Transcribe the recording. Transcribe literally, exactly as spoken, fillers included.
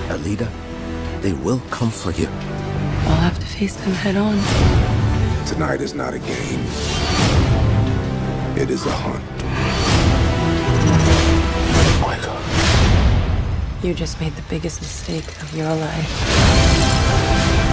Alita, they will come for you. I'll have to face them head on. Tonight is not a game. It is a hunt. Oh my God. You just made the biggest mistake of your life.